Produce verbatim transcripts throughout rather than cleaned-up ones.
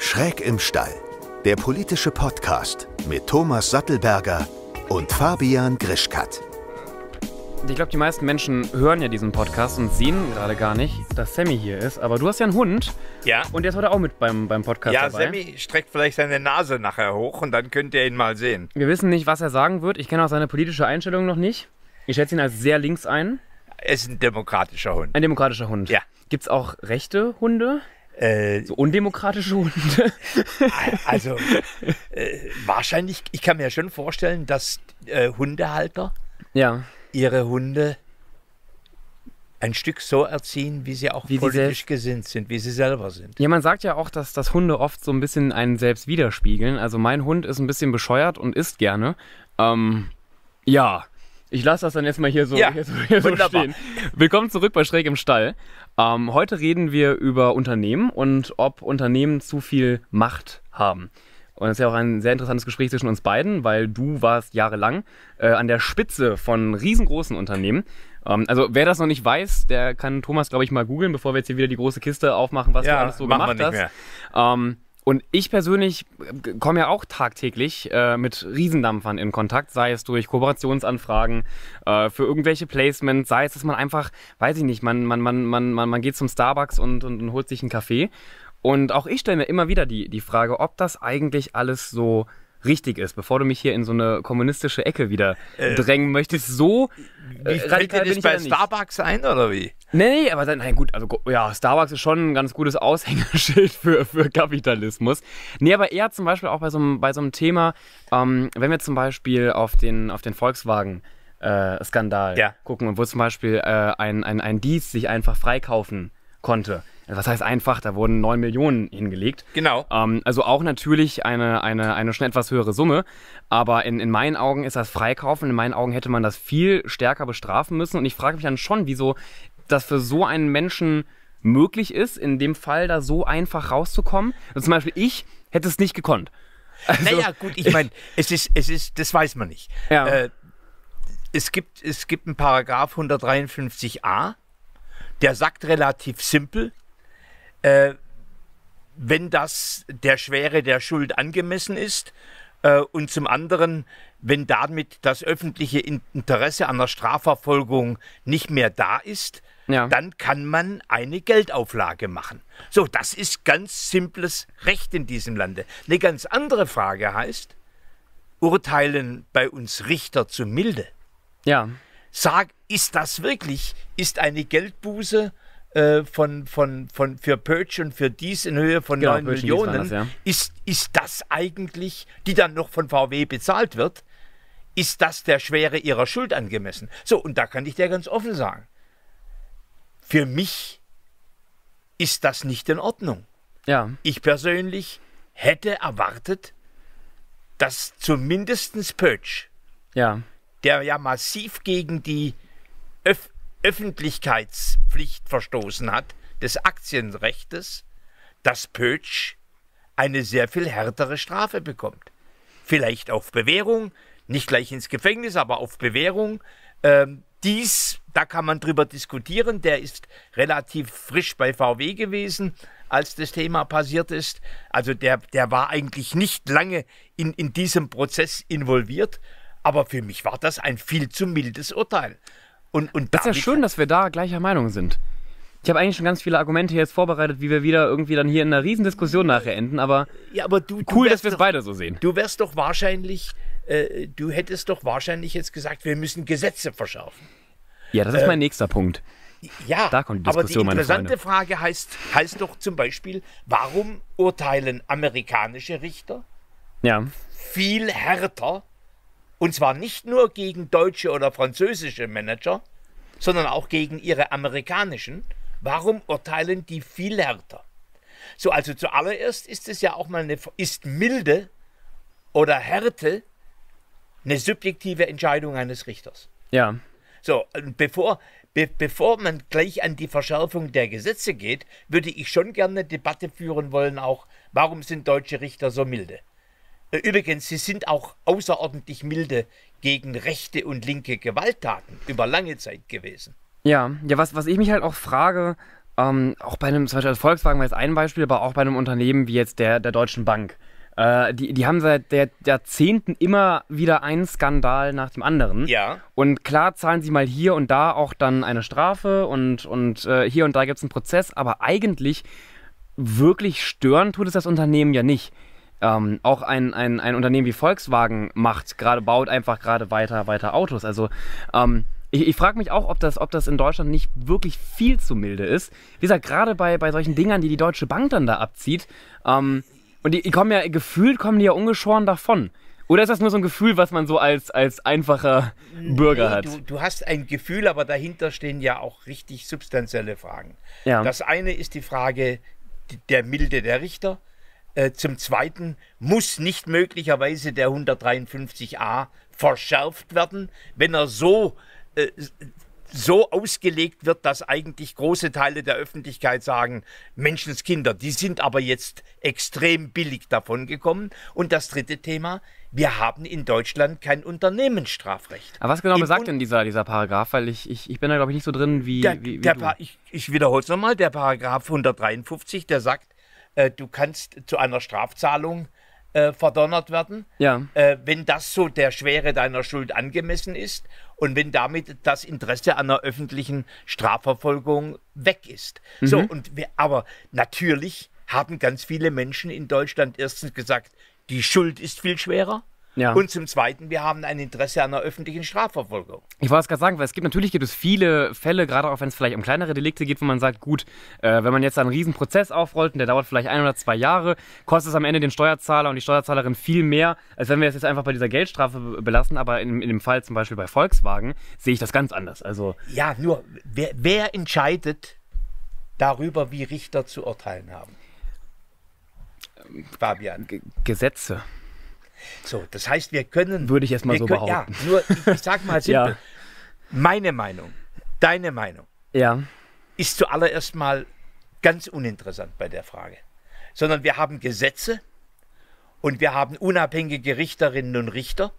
Schräg im Stall, der politische Podcast mit Thomas Sattelberger und Fabian Grischkat. Ich glaube, die meisten Menschen hören ja diesen Podcast und sehen gerade gar nicht, dass Sammy hier ist. Aber du hast ja einen Hund. Ja. Und der ist heute auch mit beim, beim Podcast ja, dabei. Ja, Sammy streckt vielleicht seine Nase nachher hoch und dann könnt ihr ihn mal sehen. Wir wissen nicht, was er sagen wird. Ich kenne auch seine politische Einstellung noch nicht. Ich schätze ihn als sehr links ein. Er ist ein demokratischer Hund. Ein demokratischer Hund. Ja. Gibt es auch rechte Hunde? Äh, so undemokratische Hunde? Also, äh, wahrscheinlich, ich kann mir schon vorstellen, dass äh, Hundehalter ja. ihre Hunde ein Stück so erziehen, wie sie auch wie politisch sie gesinnt sind, wie sie selber sind. Ja, man sagt ja auch, dass, dass Hunde oft so ein bisschen einen selbst widerspiegeln. Also mein Hund ist ein bisschen bescheuert und isst gerne. Ähm, ja, ich lasse das dann jetzt mal hier so, ja, hier so, hier so stehen. Willkommen zurück bei Schräg im Stall. Ähm, heute reden wir über Unternehmen und ob Unternehmen zu viel Macht haben. Und das ist ja auch ein sehr interessantes Gespräch zwischen uns beiden, weil du warst jahrelang äh, an der Spitze von riesengroßen Unternehmen. Ähm, also wer das noch nicht weiß, der kann Thomas, glaube ich, mal googeln, bevor wir jetzt hier wieder die große Kiste aufmachen, was ja, du alles so machen gemacht wir nicht hast. Ähm, und ich persönlich komme ja auch tagtäglich äh, mit Riesendampfern in Kontakt, sei es durch Kooperationsanfragen, äh, für irgendwelche Placements, sei es, dass man einfach, weiß ich nicht, man, man, man, man, man, man geht zum Starbucks und, und, und holt sich einen Kaffee. Und auch ich stelle mir immer wieder die, die Frage, ob das eigentlich alles so richtig ist, bevor du mich hier in so eine kommunistische Ecke wieder äh, drängen möchtest. So äh, wie radikal bin ich bei Starbucks ein, oder wie? Nee, nee, aber dann, nein, gut, also ja, Starbucks ist schon ein ganz gutes Aushängeschild für, für Kapitalismus. Nee, aber eher zum Beispiel auch bei so einem, bei so einem Thema, ähm, wenn wir zum Beispiel auf den, auf den Volkswagen-Skandal äh, ja. gucken, wo zum Beispiel äh, ein, ein, ein Dienst sich einfach freikaufen konnte. Was heißt einfach, da wurden neun Millionen hingelegt. Genau. Ähm, also auch natürlich eine, eine, eine schon etwas höhere Summe. Aber in, in meinen Augen ist das Freikaufen. In meinen Augen hätte man das viel stärker bestrafen müssen. Und ich frage mich dann schon, wieso das für so einen Menschen möglich ist, in dem Fall da so einfach rauszukommen. Also zum Beispiel ich hätte es nicht gekonnt. Also, naja, gut, ich meine, es ist, es ist, das weiß man nicht. Ja. Äh, es gibt, es gibt einen Paragraph hundertdreiundfünfzig a, der sagt relativ simpel, Äh, wenn das der Schwere der Schuld angemessen ist äh, und zum anderen, wenn damit das öffentliche Interesse an der Strafverfolgung nicht mehr da ist, ja. dann kann man eine Geldauflage machen. So, das ist ganz simples Recht in diesem Lande. Eine ganz andere Frage heißt, urteilen bei uns Richter zu milde? Ja. Sag, ist das wirklich, ist eine Geldbuße Von, von, von, für Purge und für dies in Höhe von genau, neun Millionen, das, ja. ist, ist das eigentlich, die dann noch von V W bezahlt wird, ist das der Schwere ihrer Schuld angemessen? So, und da kann ich dir ganz offen sagen, für mich ist das nicht in Ordnung. Ja. Ich persönlich hätte erwartet, dass zumindest Purge, ja. der ja massiv gegen die Öf Öffentlichkeitspflicht verstoßen hat, des Aktienrechtes, dass Purge eine sehr viel härtere Strafe bekommt. Vielleicht auf Bewährung, nicht gleich ins Gefängnis, aber auf Bewährung. Ähm, dies, da kann man drüber diskutieren, der ist relativ frisch bei V W gewesen, als das Thema passiert ist. Also der, der war eigentlich nicht lange in, in diesem Prozess involviert, aber für mich war das ein viel zu mildes Urteil. Und, und das ist ja schön, dass wir da gleicher Meinung sind. Ich habe eigentlich schon ganz viele Argumente jetzt vorbereitet, wie wir wieder irgendwie dann hier in einer Riesendiskussion nachher enden, aber, ja, aber du, du cool, dass wir es doch, beide so sehen. Du wärst doch wahrscheinlich, äh, du hättest doch wahrscheinlich jetzt gesagt, wir müssen Gesetze verschärfen. Ja, das ist äh, mein nächster Punkt. Ja, da kommt die Diskussion, aber die interessante meine Frage heißt, heißt doch zum Beispiel, warum urteilen amerikanische Richter ja. viel härter, und zwar nicht nur gegen deutsche oder französische Manager, sondern auch gegen ihre amerikanischen. Warum urteilen die viel härter? So, also zuallererst ist es ja auch mal eine, ist Milde oder Härte eine subjektive Entscheidung eines Richters. Ja. So, bevor, be, bevor man gleich an die Verschärfung der Gesetze geht, würde ich schon gerne eine Debatte führen wollen, auch, warum sind deutsche Richter so milde? Übrigens, sie sind auch außerordentlich milde gegen rechte und linke Gewalttaten über lange Zeit gewesen. Ja, ja was, was ich mich halt auch frage, Ähm, auch bei einem, zum Beispiel als Volkswagen war jetzt ein Beispiel, aber auch bei einem Unternehmen wie jetzt der, der Deutschen Bank. Äh, die, die haben seit der, Jahrzehnten immer wieder einen Skandal nach dem anderen. Ja. Und klar zahlen sie mal hier und da auch dann eine Strafe und, und äh, hier und da gibt es einen Prozess, aber eigentlich wirklich stören tut es das Unternehmen ja nicht. Ähm, auch ein, ein, ein Unternehmen wie Volkswagen macht, gerade baut einfach gerade weiter, weiter Autos. Also ähm, ich, ich frage mich auch, ob das, ob das in Deutschland nicht wirklich viel zu milde ist. Wie gesagt, gerade bei, bei solchen Dingern, die die Deutsche Bank dann da abzieht. Ähm, und die, die kommen ja, gefühlt kommen die ja ungeschoren davon. Oder ist das nur so ein Gefühl, was man so als, als einfacher Bürger nee, hat? Du, du hast ein Gefühl, aber dahinter stehen ja auch richtig substanzielle Fragen. Ja. Das eine ist die Frage der Milde der Richter. Äh, zum Zweiten muss nicht möglicherweise der hundertdreiundfünfzig a verschärft werden, wenn er so, äh, so ausgelegt wird, dass eigentlich große Teile der Öffentlichkeit sagen, Menschenskinder, die sind aber jetzt extrem billig davongekommen. Und das dritte Thema, wir haben in Deutschland kein Unternehmensstrafrecht. Aber was genau Im besagt Un- denn dieser, dieser Paragraph? Weil ich, ich, ich bin da, glaube ich, nicht so drin wie, Der, wie, wie der du. Pa- ich, ich wiederhole es nochmal, der Paragraph hundertdreiundfünfzig, der sagt, äh, du kannst zu einer Strafzahlung äh, verdonnert werden, Ja. äh, wenn das so der Schwere deiner Schuld angemessen ist und wenn damit das Interesse an einer öffentlichen Strafverfolgung weg ist. So, und wir, aber natürlich haben ganz viele Menschen in Deutschland erstens gesagt, die Schuld ist viel schwerer. Ja. Und zum Zweiten, wir haben ein Interesse an einer öffentlichen Strafverfolgung. Ich wollte es gerade sagen, weil es gibt natürlich gibt es viele Fälle, gerade auch wenn es vielleicht um kleinere Delikte geht, wo man sagt, gut, äh, wenn man jetzt einen riesen Prozess aufrollt und der dauert vielleicht ein oder zwei Jahre, kostet es am Ende den Steuerzahler und die Steuerzahlerin viel mehr, als wenn wir es jetzt einfach bei dieser Geldstrafe be- belassen. Aber in, in dem Fall zum Beispiel bei Volkswagen sehe ich das ganz anders. Also Ja, nur wer, wer entscheidet darüber, wie Richter zu urteilen haben? Fabian. G- Gesetze. So, das heißt, wir können... Würde ich erst mal wir so können, behaupten. Ja, nur, ich, ich sag mal simpel. Ja. Meine Meinung, deine Meinung, Ja. ist zuallererst mal ganz uninteressant bei der Frage. Sondern wir haben Gesetze und wir haben unabhängige Richterinnen und Richter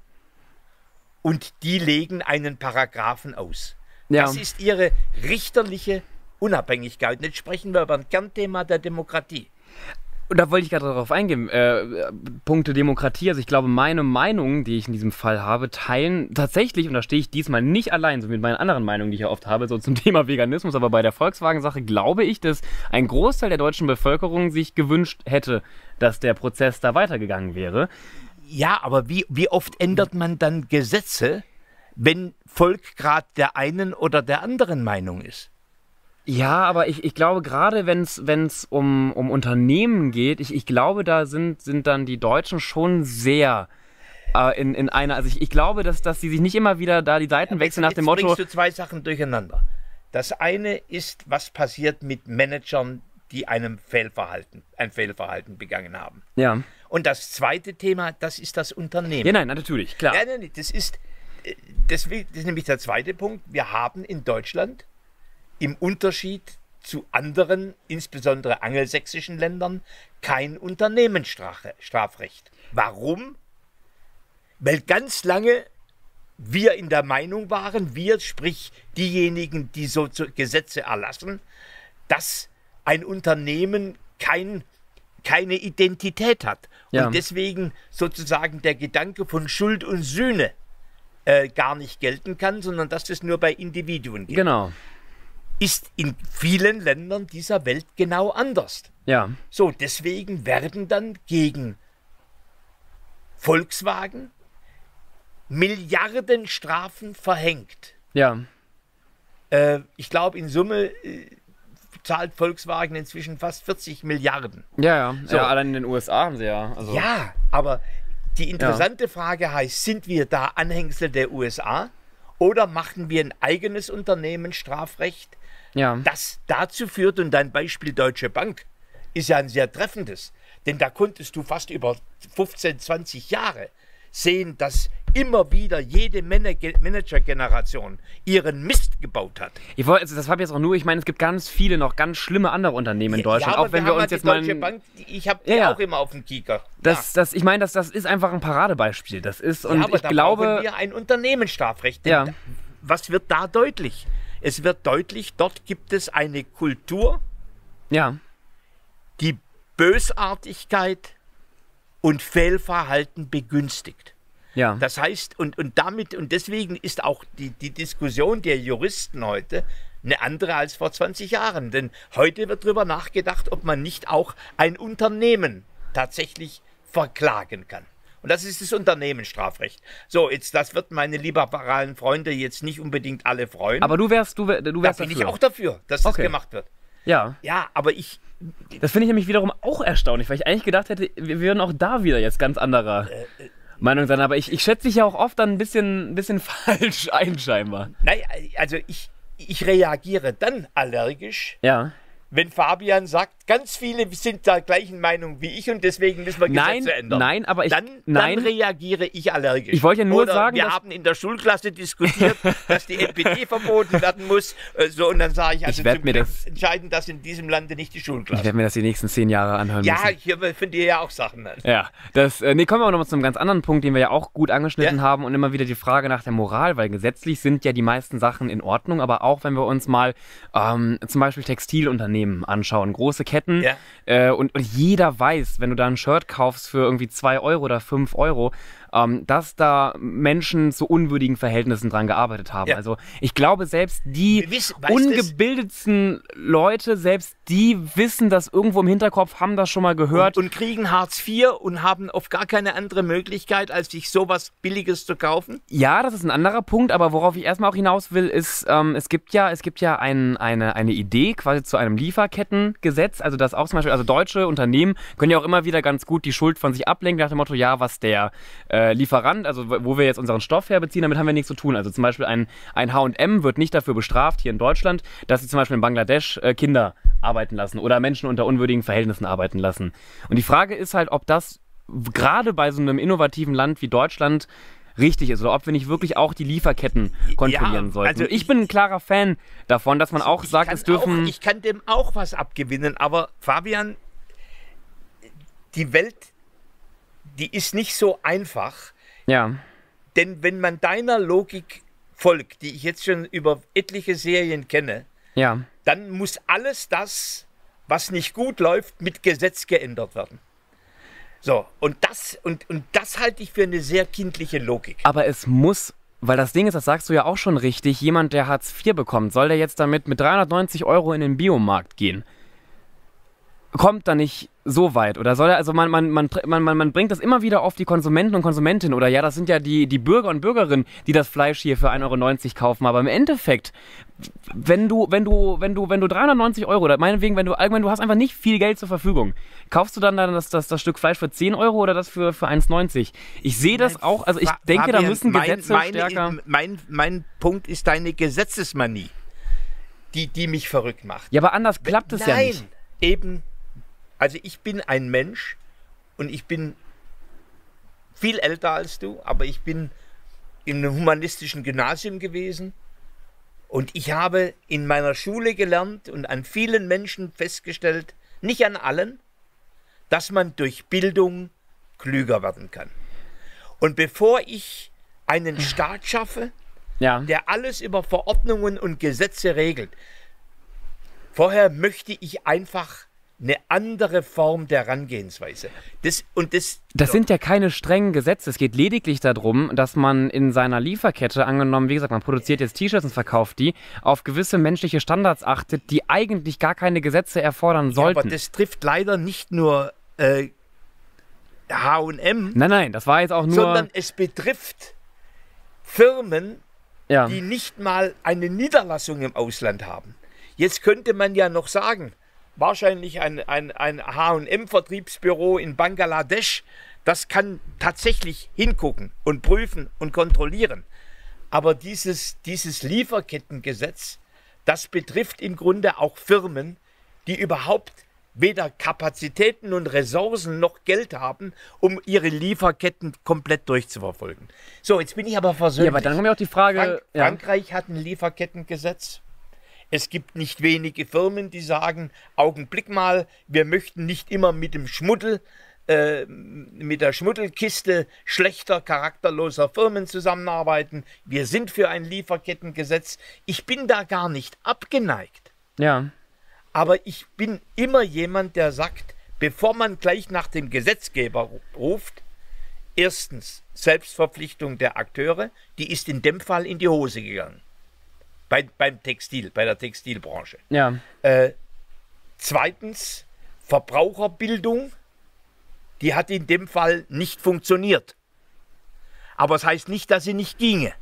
und die legen einen Paragraphen aus. Ja. Das ist ihre richterliche Unabhängigkeit. Und jetzt sprechen wir über ein Kernthema der Demokratie. Und da wollte ich gerade darauf eingehen, äh, Punkte Demokratie, also ich glaube, meine Meinung, die ich in diesem Fall habe, teilen tatsächlich, und da stehe ich diesmal nicht allein, so mit meinen anderen Meinungen, die ich ja oft habe, so zum Thema Veganismus, aber bei der Volkswagen-Sache glaube ich, dass ein Großteil der deutschen Bevölkerung sich gewünscht hätte, dass der Prozess da weitergegangen wäre. Ja, aber wie, wie oft ändert man dann Gesetze, wenn Volk gerade der einen oder der anderen Meinung ist? Ja, aber ich, ich glaube, gerade wenn es um, um Unternehmen geht, ich, ich glaube, da sind, sind dann die Deutschen schon sehr äh, in, in einer, also ich, ich glaube, dass, dass sie sich nicht immer wieder da die Seiten wechseln nach Jetzt dem Motto. bringst du zwei Sachen durcheinander. Das eine ist, was passiert mit Managern, die einem Fehlverhalten, ein Fehlverhalten begangen haben. Ja. Und das zweite Thema, das ist das Unternehmen. Ja, nein, natürlich, klar. Nein, nein, nein, das ist, äh, das, will- das ist nämlich der zweite Punkt. Wir haben in Deutschland im Unterschied zu anderen, insbesondere angelsächsischen Ländern, kein Unternehmensstrafrecht. Warum? Weil ganz lange wir in der Meinung waren, wir, sprich diejenigen, die so Gesetze erlassen, dass ein Unternehmen kein, keine Identität hat. Ja. Und deswegen sozusagen der Gedanke von Schuld und Sühne äh, gar nicht gelten kann, sondern dass das nur bei Individuen geht. Genau. Ist in vielen Ländern dieser Welt genau anders. Ja. So, deswegen werden dann gegen Volkswagen Milliardenstrafen verhängt. Ja. Äh, ich glaube, in Summe äh, zahlt Volkswagen inzwischen fast vierzig Milliarden. Ja, ja. So. Ja, allein in den U S A haben sie ja. Also, Ja, aber die interessante Frage heißt, sind wir da Anhängsel der U S A oder machen wir ein eigenes Unternehmensstrafrecht, ja. das dazu führt, und dein Beispiel Deutsche Bank ist ja ein sehr treffendes, denn da konntest du fast über fünfzehn, zwanzig Jahre sehen, dass immer wieder jede Manage- Managergeneration ihren Mist gebaut hat. Ich wollte, also das habe jetzt auch nur, ich meine, es gibt ganz viele noch ganz schlimme andere Unternehmen in Deutschland, ja, aber auch wenn wir wir haben uns ja jetzt die mal. Deutsche Bank, die- ich habe die Ja, ja. auch immer auf dem Kieker. Das, das, ich meine, das, das ist einfach ein Paradebeispiel. Das ist, und ja, aber ich da glaube. brauchen wir ein Unternehmensstrafrecht. Denn Ja. da, was wird da deutlich? es wird deutlich, dort gibt es eine Kultur, Ja. die Bösartigkeit und Fehlverhalten begünstigt. Ja. Das heißt, und, und damit, und deswegen ist auch die, die Diskussion der Juristen heute eine andere als vor zwanzig Jahren. Denn heute wird darüber nachgedacht, ob man nicht auch ein Unternehmen tatsächlich verklagen kann. Und das ist das Unternehmensstrafrecht. So, jetzt, das wird meine liberalen Freunde jetzt nicht unbedingt alle freuen. Aber du wärst, du, wär, du wärst da bin dafür. ich auch dafür, dass das Okay. gemacht wird. Ja. Ja, aber ich, Das finde ich nämlich wiederum auch erstaunlich, weil ich eigentlich gedacht hätte, wir würden auch da wieder jetzt ganz anderer Äh, Meinung sein. Aber ich, ich schätze dich ja auch oft dann ein bisschen, ein bisschen falsch ein, scheinbar. nein, also ich, ich reagiere dann allergisch, Ja. wenn Fabian sagt, ganz viele sind der gleichen Meinung wie ich und deswegen müssen wir Gesetze Nein, ändern. nein, aber ich- dann, nein. dann reagiere ich allergisch. Ich wollte ja nur Oder sagen, wir dass- haben in der Schulklasse diskutiert, dass die N P D verboten werden muss. äh, So, und dann sage ich, also Ich werd zum mir Glück das- entscheiden das in diesem Lande nicht die Ich Schulklasse. werde mir das die nächsten zehn Jahre anhören Ja, müssen. hier findet ihr ja auch Sachen. Ne? Ja, das, äh, nee, kommen wir auch noch mal zu einem ganz anderen Punkt, den wir ja auch gut angeschnitten Ja. haben und immer wieder die Frage nach der Moral, weil gesetzlich sind ja die meisten Sachen in Ordnung, aber auch wenn wir uns mal ähm, zum Beispiel Textilunternehmen anschauen, große Ketten Ja. äh, und, und jeder weiß, wenn du da ein Shirt kaufst für irgendwie zwei Euro oder fünf Euro, ähm, dass da Menschen zu unwürdigen Verhältnissen dran gearbeitet haben. Ja. Also ich glaube, selbst die Wiss- weißt ungebildetsten Leute, selbst die wissen das irgendwo im Hinterkopf, haben das schon mal gehört. Und, und kriegen Hartz vier und haben auf gar keine andere Möglichkeit, als sich sowas Billiges zu kaufen. Ja, das ist ein anderer Punkt, aber worauf ich erstmal auch hinaus will, ist, ähm, es gibt ja, es gibt ja ein, eine, eine Idee quasi zu einem Lieferkettengesetz, also dass auch zum Beispiel, also deutsche Unternehmen können ja auch immer wieder ganz gut die Schuld von sich ablenken, nach dem Motto, ja, was der äh, Lieferant, also wo wo wir jetzt unseren Stoff herbeziehen, damit haben wir nichts zu tun. Also zum Beispiel ein, ein H und M wird nicht dafür bestraft, hier in Deutschland, dass sie zum Beispiel in Bangladesch äh, Kinder arbeiten lassen oder Menschen unter unwürdigen Verhältnissen arbeiten lassen. Und die Frage ist halt, ob das gerade bei so einem innovativen Land wie Deutschland richtig ist oder ob wir nicht wirklich auch die Lieferketten kontrollieren Ja, sollten. also Und ich ich- bin ein klarer Fan davon, dass man auch Ich sagt, kann es dürfen... Auch, ich kann dem auch was abgewinnen, aber Fabian, die Welt, die ist nicht so einfach, ja, denn wenn man deiner Logik folgt, die ich jetzt schon über etliche Serien kenne, ja. dann muss alles das, was nicht gut läuft, mit Gesetz geändert werden. So, und das, und, und das halte ich für eine sehr kindliche Logik. Aber es muss, weil das Ding ist, das sagst du ja auch schon richtig, jemand, der Hartz vier bekommt, soll der jetzt damit mit dreihundertneunzig Euro in den Biomarkt gehen? Kommt da nicht so weit? Oder soll er, also man, man, man, man, man, man bringt das immer wieder auf die Konsumenten und Konsumentinnen oder ja, das sind ja die, die Bürger und Bürgerinnen, die das Fleisch hier für ein Euro neunzig kaufen. Aber im Endeffekt, wenn du, wenn du, wenn du, wenn du dreihundertneunzig Euro oder meinetwegen, wenn du allgemein, du hast einfach nicht viel Geld zur Verfügung, kaufst du dann, dann das, das, das Stück Fleisch für zehn Euro oder das für, für eins neunzig? Ich sehe das auch, also ich Fa- denke, da Fabian, müssen mein- Gesetze meine, stärker. Mein, mein Punkt ist deine Gesetzesmanie, die, die mich verrückt macht. Ja, aber anders klappt es Nein, ja nicht. eben. Also ich bin ein Mensch und ich bin viel älter als du, aber ich bin in einem humanistischen Gymnasium gewesen und ich habe in meiner Schule gelernt und an vielen Menschen festgestellt, nicht an allen, dass man durch Bildung klüger werden kann. Und bevor ich einen Staat schaffe, Ja. der alles über Verordnungen und Gesetze regelt, vorher möchte ich einfach eine andere Form der Herangehensweise. Das, und das, Das sind ja keine strengen Gesetze. Es geht lediglich darum, dass man in seiner Lieferkette, angenommen, wie gesagt, man produziert jetzt T-Shirts und verkauft die, auf gewisse menschliche Standards achtet, die eigentlich gar keine Gesetze erfordern ja, sollten. aber das trifft leider nicht nur äh, H und M, nein, nein, das war jetzt auch nur... sondern es betrifft Firmen, ja. die nicht mal eine Niederlassung im Ausland haben. Jetzt könnte man ja noch sagen, wahrscheinlich ein, ein, ein H und M-Vertriebsbüro in Bangladesch, das kann tatsächlich hingucken und prüfen und kontrollieren. Aber dieses, dieses Lieferkettengesetz, das betrifft im Grunde auch Firmen, die überhaupt weder Kapazitäten und Ressourcen noch Geld haben, um ihre Lieferketten komplett durchzuverfolgen. So, jetzt bin ich aber versöhnlich. ja, aber dann kommt ja auch die Frage... Frank ja. Frankreich hat ein Lieferkettengesetz. Es gibt nicht wenige Firmen, die sagen, Augenblick mal, wir möchten nicht immer mit dem Schmuddel äh, äh, mit der Schmuddelkiste schlechter, charakterloser Firmen zusammenarbeiten. Wir sind für ein Lieferkettengesetz. Ich bin da gar nicht abgeneigt. Ja. Aber ich bin immer jemand, der sagt, bevor man gleich nach dem Gesetzgeber ruft, erstens Selbstverpflichtung der Akteure, die ist in dem Fall in die Hose gegangen. Bei, beim Textil, bei der Textilbranche. Ja. Äh, zweitens Verbraucherbildung, die hat in dem Fall nicht funktioniert. Aber es das heißt nicht, dass sie nicht ginge.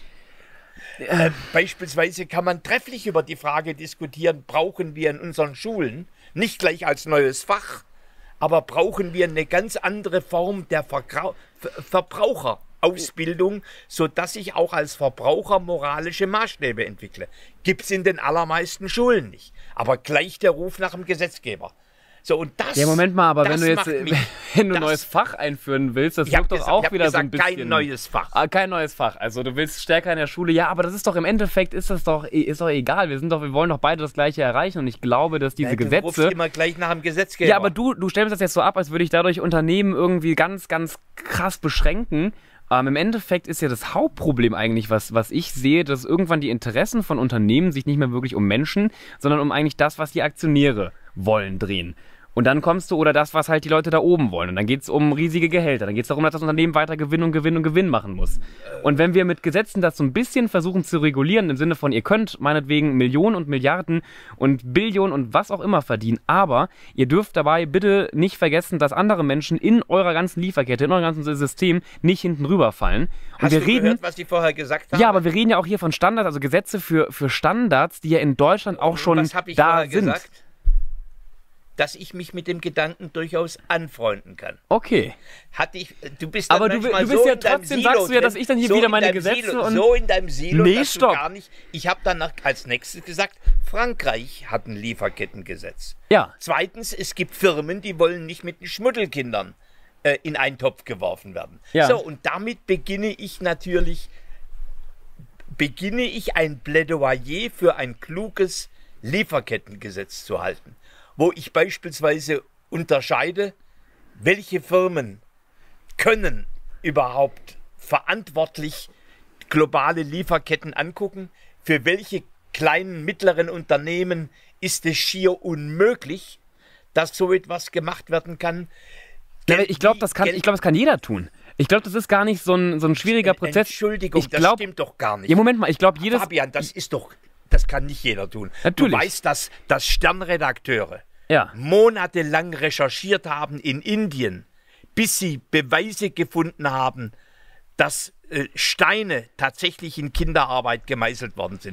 Äh, beispielsweise kann man trefflich über die Frage diskutieren, brauchen wir in unseren Schulen, nicht gleich als neues Fach, aber brauchen wir eine ganz andere Form der Vergrau- Ver- Verbraucherausbildung, sodass ich auch als Verbraucher moralische Maßstäbe entwickle. Gibt es in den allermeisten Schulen nicht. Aber gleich der Ruf nach dem Gesetzgeber. So, und das, Ja, Moment mal, aber das wenn du jetzt macht mich- wenn du ein das- neues Fach einführen willst, das Ich hab wirkt doch gesagt- auch ich hab wieder so gesagt, ein bisschen... kein neues Fach. Ah, kein neues Fach. Also du willst stärker in der Schule. Ja, aber das ist doch im Endeffekt, ist das doch, ist doch egal. Wir sind doch, wir wollen doch beide das Gleiche erreichen und ich glaube, dass diese Ja, du rufst Gesetze... immer gleich nach dem Gesetzgeber. Ja, aber du, du stellst das jetzt so ab, als würde ich dadurch Unternehmen irgendwie ganz, ganz krass beschränken. Ähm, Im Endeffekt ist ja das Hauptproblem eigentlich, was, was ich sehe, dass irgendwann die Interessen von Unternehmen sich nicht mehr wirklich um Menschen, sondern um eigentlich das, was die Aktionäre wollen, drehen. Und dann kommst du, oder das, was halt die Leute da oben wollen. Und dann geht es um riesige Gehälter. Dann geht es darum, dass das Unternehmen weiter Gewinn und Gewinn und Gewinn machen muss. Und wenn wir mit Gesetzen das so ein bisschen versuchen zu regulieren, im Sinne von, ihr könnt meinetwegen Millionen und Milliarden und Billionen und was auch immer verdienen, aber ihr dürft dabei bitte nicht vergessen, dass andere Menschen in eurer ganzen Lieferkette, in eurem ganzen System nicht hinten rüberfallen. Und Hast wir du reden, gehört, was ich vorher gesagt habe? ja, aber wir reden ja auch hier von Standards, also Gesetze für, für Standards, die ja in Deutschland auch schon was habe ich da vorher sind. gesagt? Dass ich mich mit dem Gedanken durchaus anfreunden kann. Okay. Hatte ich, du bist dann Aber du, manchmal du bist so ja in deinem trotzdem, Silo sagst du ja, dass drin, ich dann hier so wieder in meine deinem Gesetze Silo, und... so in deinem Silo, Nee, dass stopp. du gar nicht... Ich habe dann nach, als nächstes gesagt, Frankreich hat ein Lieferkettengesetz. Ja. Zweitens, es gibt Firmen, die wollen nicht mit den Schmuddelkindern äh, in einen Topf geworfen werden. Ja. So, und damit beginne ich natürlich, beginne ich ein Plädoyer für ein kluges Lieferkettengesetz zu halten, wo ich beispielsweise unterscheide, welche Firmen können überhaupt verantwortlich globale Lieferketten angucken, für welche kleinen, mittleren Unternehmen ist es schier unmöglich, dass so etwas gemacht werden kann. Ja, aber Denn ich glaube, die das kann, Gel- ich glaube, das kann jeder tun. Ich glaube, das ist gar nicht so ein, so ein schwieriger Prozess. Entschuldigung, ich das glaub, stimmt doch gar nicht. Ja, Moment mal, ich glaube, jedes... Fabian, das ist doch, das kann nicht jeder tun. Natürlich. Du weißt, dass, dass Sternredakteure Ja. monatelang recherchiert haben in Indien, bis sie Beweise gefunden haben, dass äh, Steine tatsächlich in Kinderarbeit gemeißelt worden sind.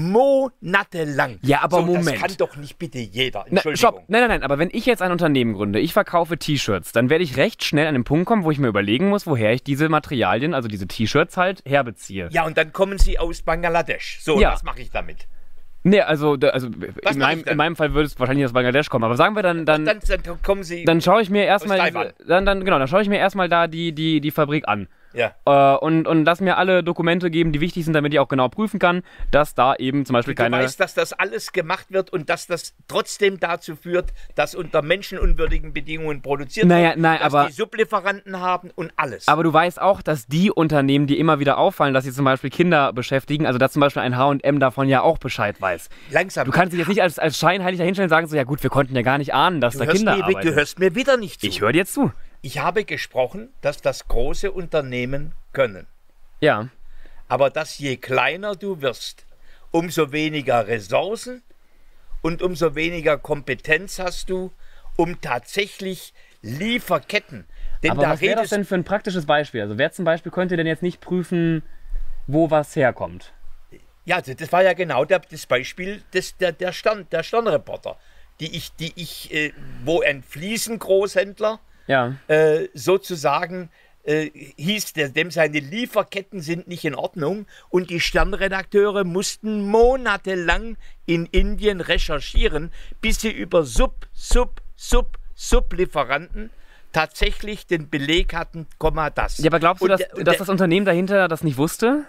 Monatelang. Ja, aber so, Moment. Das kann doch nicht bitte jeder. Na, Entschuldigung. stopp. Nein, nein, nein, aber wenn ich jetzt ein Unternehmen gründe, ich verkaufe T-Shirts, dann werde ich recht schnell an den Punkt kommen, wo ich mir überlegen muss, woher ich diese Materialien, also diese T-Shirts halt, herbeziehe. Ja, und dann kommen sie aus Bangladesch. So, Ja. was mache ich damit? Nee, also, da- also Was in, mach meinem, ich denn? in meinem Fall würde es wahrscheinlich aus Bangladesch kommen, aber sagen wir dann, dann, Dann, dann kommen sie... dann schaue ich mir erstmal, Taiwan. dann, dann, genau, dann schaue ich mir erstmal da die, die, die Fabrik an. ja. Äh, und, und lass mir alle Dokumente geben, die wichtig sind, damit ich auch genau prüfen kann, dass da eben zum Beispiel Du keine... weißt, dass das alles gemacht wird und dass das trotzdem dazu führt, dass unter menschenunwürdigen Bedingungen produziert Naja, wird, nein, dass aber- die Sublieferanten haben und alles. Aber du weißt auch, dass die Unternehmen, die immer wieder auffallen, dass sie zum Beispiel Kinder beschäftigen, also dass zum Beispiel ein H und M davon ja auch Bescheid weiß. Langsam. Du kannst dich jetzt nicht als, als scheinheilig dahinstellen und sagen, so, ja gut, wir konnten ja gar nicht ahnen, dass du da hörst, Kinder mir, arbeiten. du hörst mir wieder nicht zu. Ich höre dir jetzt zu. Ich habe gesprochen, dass das große Unternehmen können. Ja. Aber dass je kleiner du wirst, umso weniger Ressourcen und umso weniger Kompetenz hast du, um tatsächlich Lieferketten. Denn Aber da was wäre das redest denn für ein praktisches Beispiel? Also wer zum Beispiel könnte denn jetzt nicht prüfen, wo was herkommt? Ja, das war ja genau der, das Beispiel des, der, der, Stern, der Sternreporter, die ich, die ich, äh, wo ein Fliesengroßhändler Ja. äh, sozusagen äh, hieß, der, dem seine Lieferketten sind nicht in Ordnung und die Sternredakteure mussten monatelang in Indien recherchieren, bis sie über Sub, Sub, Sub, Sublieferanten tatsächlich den Beleg hatten, Komma das. Ja, aber glaubst du, Und dass, der- und dass der- das Unternehmen dahinter das nicht wusste?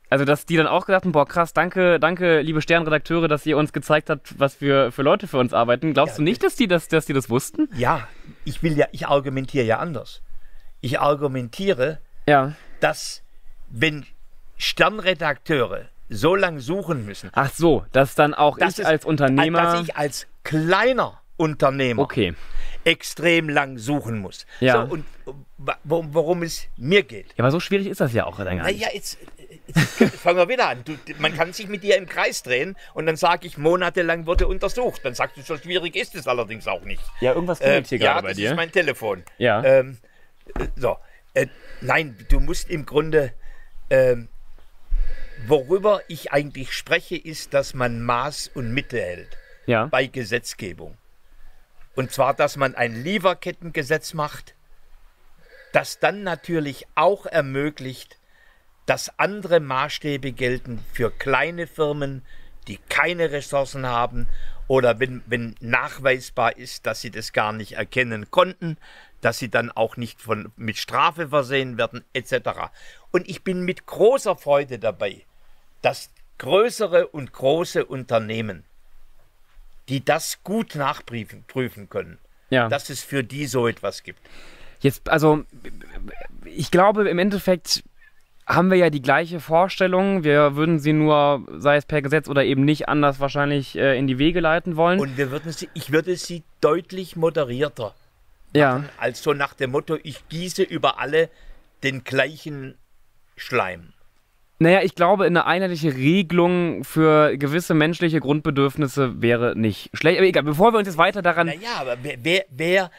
Also, dass die dann auch gedacht haben, boah, krass, danke, danke, liebe Sternredakteure, dass ihr uns gezeigt habt, was wir für Leute für uns arbeiten. Glaubst Ja, du nicht, dass die das, dass die das wussten? Ja, ich will ja, ich argumentiere ja anders. Ich argumentiere, Ja. dass wenn Sternredakteure so lange suchen müssen, Ach so, dass dann auch dass ich es- als Unternehmer... dass ich als kleiner Unternehmer Okay. extrem lang suchen muss. Ja. So, und wa- worum, worum es mir geht. Ja, aber so schwierig ist das ja auch dann gar nicht. Naja, jetzt, jetzt fangen wir wieder an. Du, man kann sich mit dir im Kreis drehen und dann sage ich, monatelang wurde untersucht. Dann sagst du, so schwierig ist es allerdings auch nicht. Ja, irgendwas Äh, klingelt hier ja, gerade bei das dir. ist mein Telefon. Ja. Ähm, äh, so, äh, nein, du musst im Grunde, ähm, worüber ich eigentlich spreche, ist, dass man Maß und Mitte hält Ja. bei Gesetzgebung. Und zwar, dass man ein Lieferkettengesetz macht, das dann natürlich auch ermöglicht, dass andere Maßstäbe gelten für kleine Firmen, die keine Ressourcen haben oder wenn, wenn nachweisbar ist, dass sie das gar nicht erkennen konnten, dass sie dann auch nicht von, mit Strafe versehen werden, et cetera. Und ich bin mit großer Freude dabei, dass größere und große Unternehmen, die das gut nachprüfen prüfen können, Ja. dass es für die so etwas gibt. Jetzt, also, ich glaube, im Endeffekt haben wir ja die gleiche Vorstellung. Wir würden sie nur, sei es per Gesetz oder eben nicht, anders wahrscheinlich äh, in die Wege leiten wollen. Und wir würden sie, ich würde sie deutlich moderierter, ja. als so nach dem Motto, ich gieße über alle den gleichen Schleim. Naja, ich glaube, eine einheitliche Regelung für gewisse menschliche Grundbedürfnisse wäre nicht schlecht. Aber egal, bevor wir uns jetzt weiter daran... Naja, aber wer, wer, wer,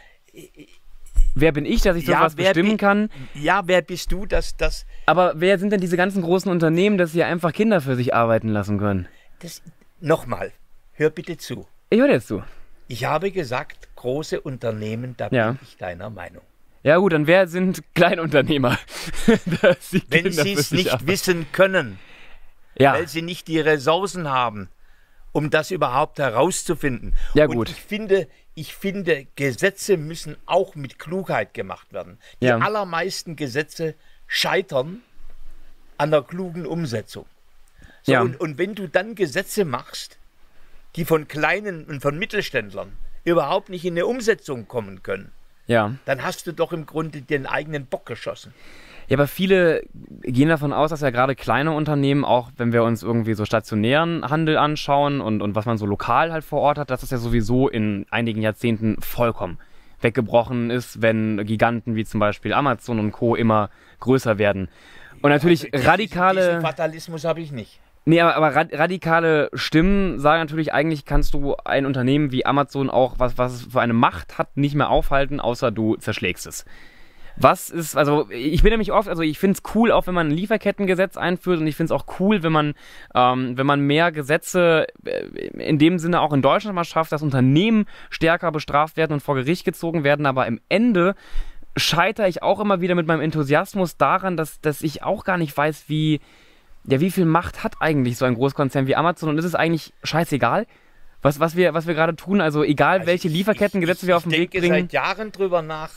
Wer bin ich, dass ich sowas wer bestimmen bi- kann? Ja, wer bist du, dass das, Aber wer sind denn diese ganzen großen Unternehmen, dass sie einfach Kinder für sich arbeiten lassen können? das nochmal, hör bitte zu. Ich höre jetzt zu. Ich habe gesagt, große Unternehmen, da Ja. bin ich deiner Meinung. Ja gut, dann wer sind Kleinunternehmer? Dass sie Wenn Kinder sie für es sich nicht arbeiten. wissen können, Ja, weil sie nicht die Ressourcen haben, um das überhaupt herauszufinden. Ja, Und gut. ich finde, ich finde, Gesetze müssen auch mit Klugheit gemacht werden. Die Ja. allermeisten Gesetze scheitern an der klugen Umsetzung. So, Ja. und, und wenn du dann Gesetze machst, die von kleinen und von Mittelständlern überhaupt nicht in eine Umsetzung kommen können, ja. dann hast du doch im Grunde den eigenen Bock geschossen. Ja, aber viele gehen davon aus, dass ja gerade kleine Unternehmen, auch wenn wir uns irgendwie so stationären Handel anschauen und, und was man so lokal halt vor Ort hat, dass das ja sowieso in einigen Jahrzehnten vollkommen weggebrochen ist, wenn Giganten wie zum Beispiel Amazon und Co. immer größer werden. Und natürlich Also, diesen- radikale... Diesen Fatalismus habe ich nicht. Nee, aber, aber rad- radikale Stimmen sagen natürlich, eigentlich kannst du ein Unternehmen wie Amazon auch, was, was es für eine Macht hat, nicht mehr aufhalten, außer du zerschlägst es. Was ist, also ich bin nämlich oft, also ich finde es cool, auch wenn man ein Lieferkettengesetz einführt und ich finde es auch cool, wenn man, ähm, wenn man mehr Gesetze äh, in dem Sinne auch in Deutschland mal schafft, dass Unternehmen stärker bestraft werden und vor Gericht gezogen werden, aber im Ende scheitere ich auch immer wieder mit meinem Enthusiasmus daran, dass, dass ich auch gar nicht weiß, wie, ja, wie viel Macht hat eigentlich so ein Großkonzern wie Amazon und ist es eigentlich scheißegal, was, was wir, was wir gerade tun, also egal Also welche ich- Lieferkettengesetze ich, wir auf den ich Weg denke bringen. seit Jahren drüber nach,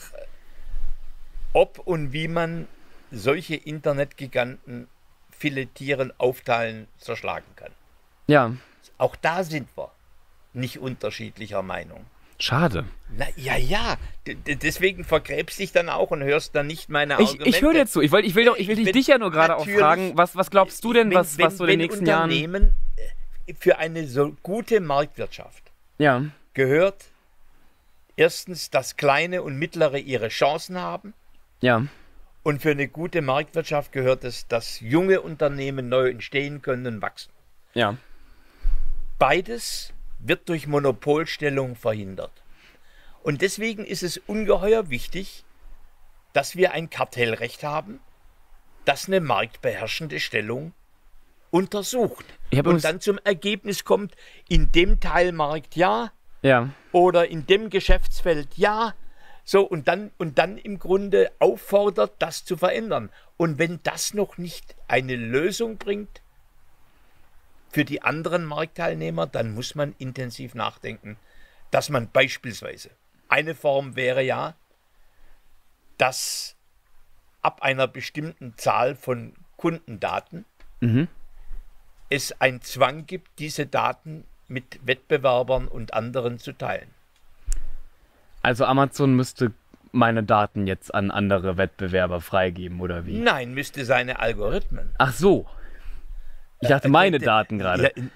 ob und wie man solche Internetgiganten filetieren, aufteilen, zerschlagen kann. Ja, Auch da sind wir nicht unterschiedlicher Meinung. schade. Na, ja, ja, d- d- deswegen vergräbst dich dann auch und hörst dann nicht meine Ich, Argumente. ich höre dir zu. Ich, wollt, ich will, doch, ich will dich, Wenn- dich ja nur gerade auch natürlich- fragen, was, was glaubst du denn, wenn, was, was so in den wenn nächsten Jahren... Unternehmen äh, für eine so gute Marktwirtschaft Ja, gehört erstens, dass kleine und mittlere ihre Chancen haben. ja, Und für eine gute Marktwirtschaft gehört es, dass junge Unternehmen neu entstehen können und wachsen. ja, Beides wird durch Monopolstellung verhindert. Und deswegen ist es ungeheuer wichtig, dass wir ein Kartellrecht haben, das eine marktbeherrschende Stellung untersucht. Ich hab Und übrigens- dann zum Ergebnis kommt, in dem Teilmarkt ja ja. oder in dem Geschäftsfeld ja. So, und dann, und dann im Grunde auffordert, das zu verändern. Und wenn das noch nicht eine Lösung bringt für die anderen Marktteilnehmer, dann muss man intensiv nachdenken, dass man beispielsweise, eine Form wäre ja, dass ab einer bestimmten Zahl von Kundendaten mhm. es einen Zwang gibt, diese Daten mit Wettbewerbern und anderen zu teilen. Also Amazon müsste meine Daten jetzt an andere Wettbewerber freigeben, oder wie? Nein, müsste seine Algorithmen. Ach so. Ich dachte, Äh, meine äh, Daten gerade. Ja,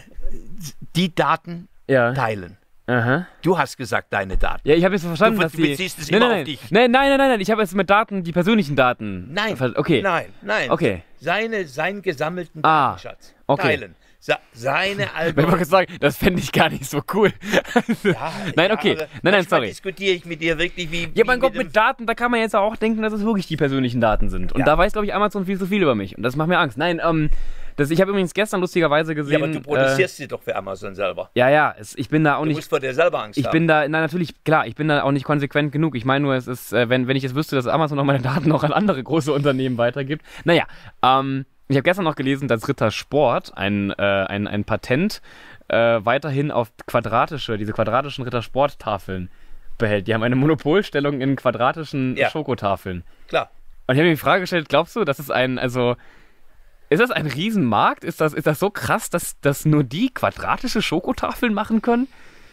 die Daten Ja. teilen. Aha. Du hast gesagt, deine Daten. Ja, ich habe jetzt verstanden, Du dass die... beziehst es nein, immer nein, auf dich. Nein, nein, nein, nein, nein, ich habe jetzt mit Daten, die persönlichen Daten... Nein, ver- Okay. nein, nein. Okay. Seine, seinen gesammelten Ah, Datenschatz okay. teilen. Sa seine Ich wollte Algorithmen. sagen, das fände ich gar nicht so cool. Ja, Nein, ja, okay. aber Nein, nein, manchmal sorry. diskutiere ich mit dir wirklich wie... Ja, wie mein Gott, dem- mit Daten, da kann man jetzt auch denken, dass es wirklich die persönlichen Daten sind. Und Ja. da weiß, glaube ich, Amazon viel zu viel über mich. Und das macht mir Angst. Nein, ähm, das, ich habe übrigens gestern lustigerweise Ja, gesehen... aber du äh, produzierst sie doch für Amazon selber. ja, ja, es, ich bin da auch Du nicht... musst vor dir selber Angst Ich haben. bin da, nein, natürlich, klar, ich bin da auch nicht konsequent genug. Ich meine nur, es ist, äh, wenn, wenn ich jetzt wüsste, dass Amazon noch meine Daten auch an andere große Unternehmen weitergibt. Naja, ähm, ich habe gestern noch gelesen, dass Ritter Sport ein, äh, ein, ein Patent äh, weiterhin auf quadratische, diese quadratischen Ritter Sport-Tafeln behält. Die haben eine Monopolstellung in quadratischen Ja. Schokotafeln. Klar. Und ich habe mir die Frage gestellt, glaubst du, das ist ein, also, ist das ein Riesenmarkt? Ist das, ist das so krass, dass, dass nur die quadratische Schokotafeln machen können?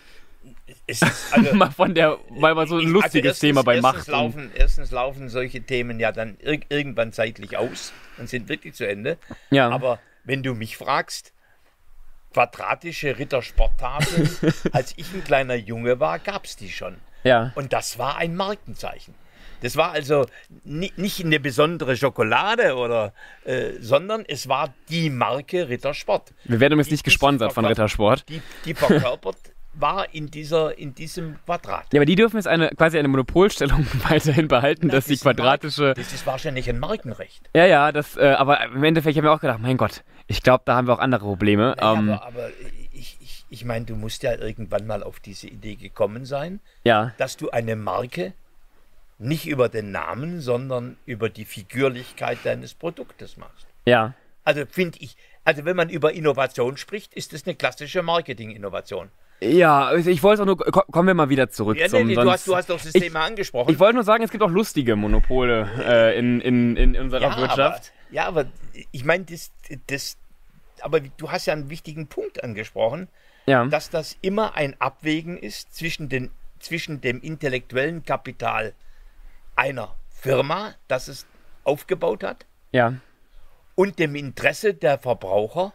Es ist, also, mal von der, weil mal so ein Ich- lustiges also Thema bei erstens Macht. und- Laufen, erstens laufen solche Themen ja dann ir irgendwann zeitlich aus und sind wirklich zu Ende. Ja. Aber wenn du mich fragst, quadratische Rittersporttafeln, als ich ein kleiner Junge war, gab es die schon. Ja. Und das war ein Markenzeichen. Das war also ni nicht eine besondere Schokolade, oder, äh, sondern es war die Marke Rittersport. Wir werden übrigens Die- nicht die gesponsert von verkauft- Rittersport. Die, die verkörpert war in, dieser, in diesem Quadrat. Ja, aber die dürfen jetzt eine, quasi eine Monopolstellung weiterhin behalten, dass die Das ist ein quadratische... Marken- Das ist wahrscheinlich ein Markenrecht. Ja, ja, das, äh, aber im Endeffekt habe ich mir auch gedacht, mein Gott, ich glaube, da haben wir auch andere Probleme. Naja, ähm, aber aber ich, ich, ich meine, du musst ja irgendwann mal auf diese Idee gekommen sein, ja, dass du eine Marke nicht über den Namen, sondern über die Figürlichkeit deines Produktes machst. ja. Also finde ich, also wenn man über Innovation spricht, ist das eine klassische Marketing-Innovation. Ja, also ich wollte auch nur, ko- kommen wir mal wieder zurück Ja, nee, zum... nee, du, sonst- hast, du hast doch das ich, Thema angesprochen. Ich wollte nur sagen, es gibt auch lustige Monopole äh, in, in, in unserer ja, Wirtschaft. Aber, ja, aber ich meine, das, das, aber du hast ja einen wichtigen Punkt angesprochen, Ja, dass das immer ein Abwägen ist zwischen, den, zwischen dem intellektuellen Kapital einer Firma, das es aufgebaut hat, ja, und dem Interesse der Verbraucher,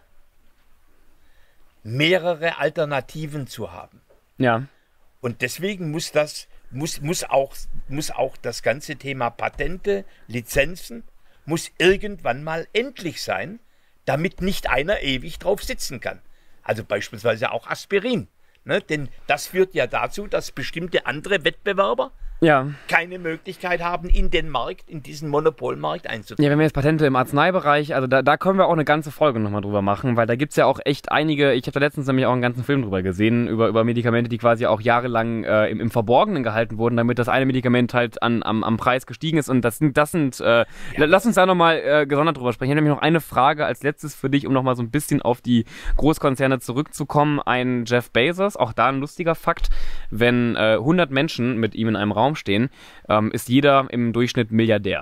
mehrere Alternativen zu haben. ja, Und deswegen muss das, muss, muss auch, muss auch das ganze Thema Patente, Lizenzen, muss irgendwann mal endlich sein, damit nicht einer ewig drauf sitzen kann. Also beispielsweise auch Aspirin. Ne? Denn das führt ja dazu, dass bestimmte andere Wettbewerber ja. keine Möglichkeit haben, in den Markt, in diesen Monopolmarkt einzutreten. Ja, wenn wir jetzt Patente im Arzneibereich, also da, da können wir auch eine ganze Folge nochmal drüber machen, weil da gibt es ja auch echt einige, ich habe da letztens nämlich auch einen ganzen Film drüber gesehen, über, über Medikamente, die quasi auch jahrelang äh, im, im Verborgenen gehalten wurden, damit das eine Medikament halt an, am, am Preis gestiegen ist. Und das sind, das sind äh, ja. Lass uns da nochmal äh, gesondert drüber sprechen. Ich habe nämlich noch eine Frage als letztes für dich, um nochmal so ein bisschen auf die Großkonzerne zurückzukommen. Ein Jeff Bezos, auch da ein lustiger Fakt, wenn äh, hundert Menschen mit ihm in einem Raum stehen, ähm, ist jeder im Durchschnitt Milliardär.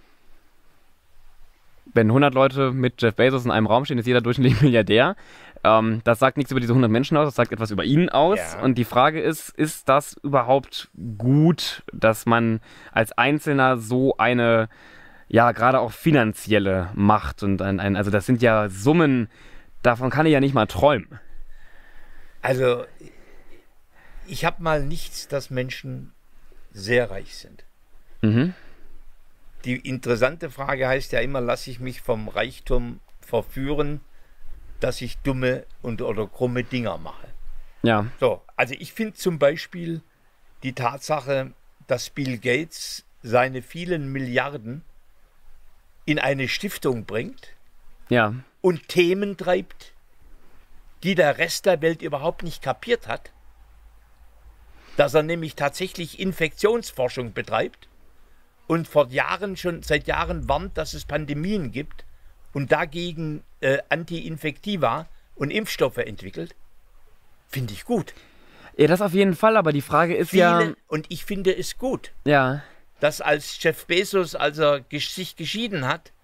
Wenn hundert Leute mit Jeff Bezos in einem Raum stehen, ist jeder durchschnittlich Milliardär. Ähm, das sagt nichts über diese hundert Menschen aus, das sagt etwas über ihn aus. Ja. Und die Frage ist, ist das überhaupt gut, dass man als Einzelner so eine, ja, gerade auch finanzielle Macht und ein, ein also das sind ja Summen, davon kann ich ja nicht mal träumen. Also, ich habe mal nichts, dass Menschen sehr reich sind. Mhm. Die interessante Frage heißt ja immer, lasse ich mich vom Reichtum verführen, dass ich dumme und oder krumme Dinger mache. Ja. So, also ich finde zum Beispiel die Tatsache, dass Bill Gates seine vielen Milliarden in eine Stiftung bringt Ja. und Themen treibt, die der Rest der Welt überhaupt nicht kapiert hat, dass er nämlich tatsächlich Infektionsforschung betreibt und vor Jahren schon seit Jahren warnt, dass es Pandemien gibt und dagegen äh, Anti-Infektiva und Impfstoffe entwickelt, finde ich gut. Ja, das auf jeden Fall, aber die Frage ist Viele, ja... und ich finde es gut, Ja. dass als Jeff Bezos, als er gesch sich geschieden hat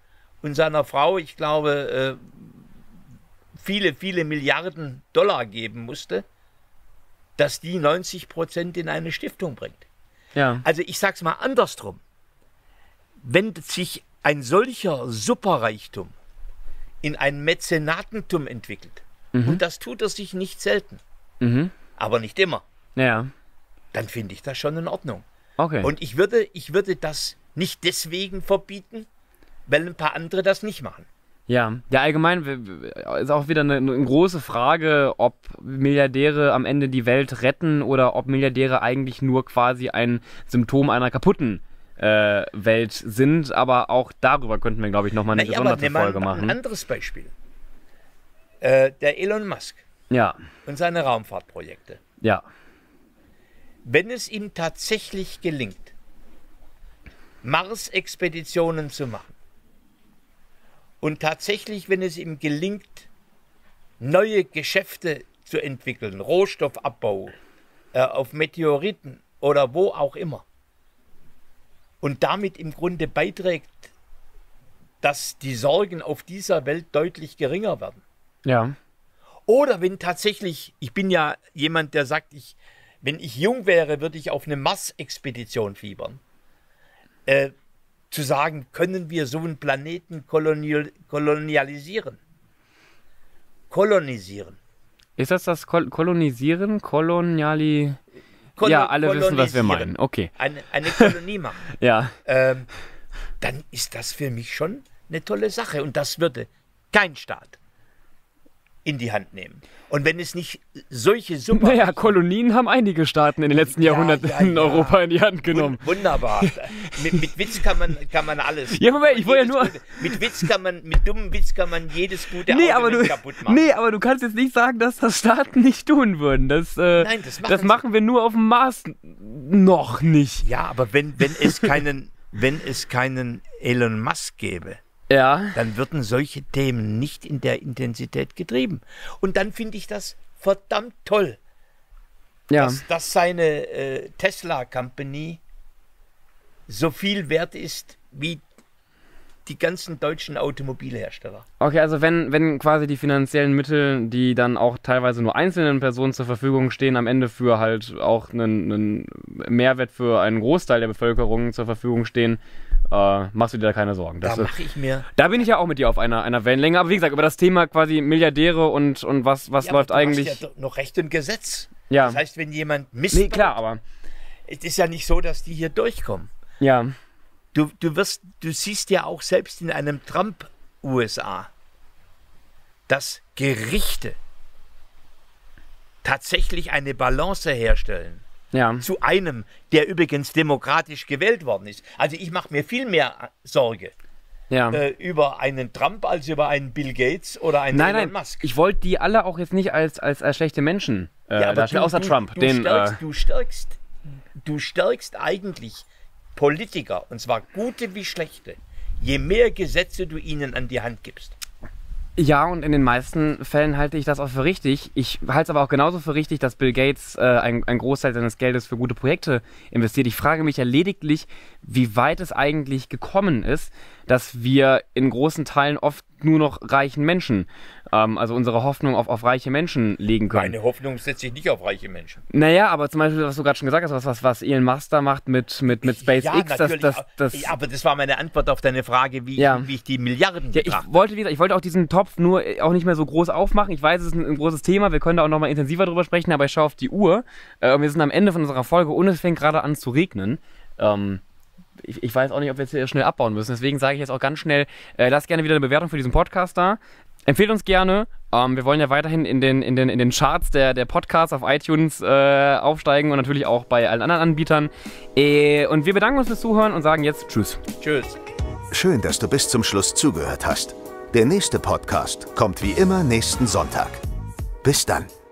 und seiner Frau, ich glaube, viele, viele Milliarden Dollar geben musste, dass die neunzig Prozent in eine Stiftung bringt. Ja. Also ich sage es mal andersrum. Wenn sich ein solcher Superreichtum in ein Mäzenatentum entwickelt, mhm. und das tut er sich nicht selten, mhm. aber nicht immer, ja. dann finde ich das schon in Ordnung. Okay. Und ich würde, ich würde das nicht deswegen verbieten, weil ein paar andere das nicht machen. Ja, ja, allgemein ist auch wieder eine, eine große Frage, ob Milliardäre am Ende die Welt retten oder ob Milliardäre eigentlich nur quasi ein Symptom einer kaputten äh, Welt sind. Aber auch darüber könnten wir, glaube ich, nochmal eine Na, gesonderte aber Folge machen. Ein anderes Beispiel. Äh, der Elon Musk ja. und seine Raumfahrtprojekte. Ja. Wenn es ihm tatsächlich gelingt, Mars-Expeditionen zu machen, und tatsächlich, wenn es ihm gelingt, neue Geschäfte zu entwickeln, Rohstoffabbau äh, auf Meteoriten oder wo auch immer, und damit im Grunde beiträgt, dass die Sorgen auf dieser Welt deutlich geringer werden. Ja. Oder wenn tatsächlich, ich bin ja jemand, der sagt, ich, wenn ich jung wäre, würde ich auf eine Mars-Expedition fiebern. Äh, zu sagen, können wir so einen Planeten kolonial, kolonialisieren? Kolonisieren. Ist das das Kol Kolonisieren? Koloniali... Kolo ja, alle wissen, was wir meinen. Okay. Eine, eine Kolonie machen. Ja. Ähm, dann ist das für mich schon eine tolle Sache. Und das würde kein Staat in die Hand nehmen. Und wenn es nicht solche Super... Naja, Kolonien haben einige Staaten in den letzten ja, Jahrhunderten ja, in ja. Europa in die Hand genommen. Wunderbar. mit, mit Witz kann man, kann man alles. Ja, Moment, ich wollte ja nur... Gute, mit Witz kann man, mit dummem Witz kann man jedes gute nee, Argument aber du, kaputt machen. Nee, aber du kannst jetzt nicht sagen, dass das Staaten nicht tun würden. Das, äh, Nein, das machen, das machen wir nur auf dem Mars noch nicht. Ja, aber wenn, wenn, es keinen, wenn es keinen Elon Musk gäbe, ja. dann würden solche Themen nicht in der Intensität getrieben. Und dann finde ich das verdammt toll, ja. dass, dass seine äh, Tesla Company so viel wert ist wie die ganzen deutschen Automobilhersteller. Okay, also wenn, wenn quasi die finanziellen Mittel, die dann auch teilweise nur einzelnen Personen zur Verfügung stehen, am Ende für halt auch einen, einen Mehrwert für einen Großteil der Bevölkerung zur Verfügung stehen, äh, machst du dir da keine Sorgen. Das da mache ich mir... Da bin ich ja auch mit dir auf einer, einer Wellenlänge. Aber wie gesagt, über das Thema quasi Milliardäre und, und was, was ja, läuft aber du eigentlich... hast ja noch Recht und Gesetz. Ja. Das heißt, wenn jemand Mist Nee, klar, aber... Es ist ja nicht so, dass die hier durchkommen. Ja. Du, du, wirst, du siehst ja auch selbst in einem Trump-U S A, dass Gerichte tatsächlich eine Balance herstellen. Ja. Zu einem, der übrigens demokratisch gewählt worden ist. Also ich mache mir viel mehr Sorge Ja. äh, über einen Trump als über einen Bill Gates oder einen Nein, Elon nein, Musk. ich wollte die alle auch jetzt nicht als, als, als schlechte Menschen äh, Ja, aber darstellen, du- außer du- Trump. Du, den, stärkst, äh, du, stärkst, du stärkst eigentlich Politiker, und zwar gute wie schlechte, je mehr Gesetze du ihnen an die Hand gibst. Ja, und in den meisten Fällen halte ich das auch für richtig. Ich halte es aber auch genauso für richtig, dass Bill Gates äh, ein, ein Großteil seines Geldes für gute Projekte investiert. Ich frage mich ja lediglich, wie weit es eigentlich gekommen ist, dass wir in großen Teilen oft nur noch reichen Menschen, ähm, also unsere Hoffnung auf, auf reiche Menschen legen können. Meine Hoffnung setze ich nicht auf reiche Menschen. Naja, aber zum Beispiel, was du gerade schon gesagt hast, was, was, was Elon Musk da macht mit, mit, mit SpaceX, ja, das, natürlich. das, das, ja, aber das war meine Antwort auf deine Frage, wie, Ja. wie ich die Milliarden Ja, ich betrachte. wollte, wie gesagt, ich wollte auch diesen Topf nur äh, auch nicht mehr so groß aufmachen. Ich weiß, es ist ein, ein großes Thema. Wir können da auch noch mal intensiver drüber sprechen, aber ich schaue auf die Uhr. Äh, und wir sind am Ende von unserer Folge und es fängt gerade an zu regnen. Ähm, ich, ich weiß auch nicht, ob wir jetzt hier schnell abbauen müssen. Deswegen sage ich jetzt auch ganz schnell, äh, lasst gerne wieder eine Bewertung für diesen Podcast da. Empfehlt uns gerne. Ähm, wir wollen ja weiterhin in den, in den, in den Charts der, der Podcasts auf iTunes äh, aufsteigen und natürlich auch bei allen anderen Anbietern. Äh, und wir bedanken uns fürs Zuhören und sagen jetzt Tschüss. Tschüss. Schön, dass du bis zum Schluss zugehört hast. Der nächste Podcast kommt wie immer nächsten Sonntag. Bis dann.